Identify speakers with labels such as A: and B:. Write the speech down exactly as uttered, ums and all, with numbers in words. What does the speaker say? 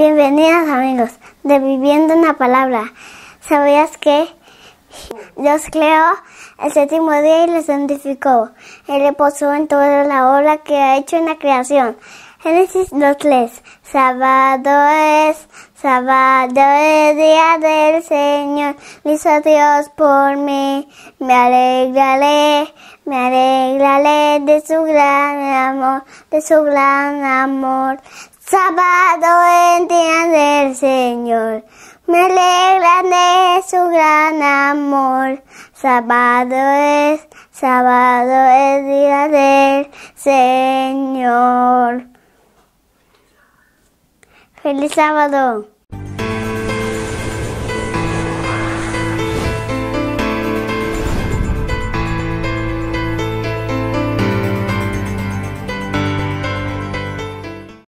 A: Bienvenidos amigos de Viviendo en la Palabra. ¿Sabías que Dios creó el séptimo día y lo santificó? Él reposó en toda la obra que ha hecho en la creación. Génesis dos tres. Sábado es, sábado es día del Señor. Lo hizo Dios por mí. Me alegraré, me alegraré de su gran amor, de su gran amor. Sábado es día del Señor. Me alegraré de su gran amor. Sábado es, sábado es día del Señor. ¡Feliz sábado!